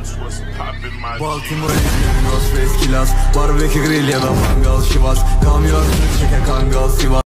Baltimore, Ghostface, Kilas, barbekü grill ya da mangal şivas. Kamyon çeke kangal Sivas.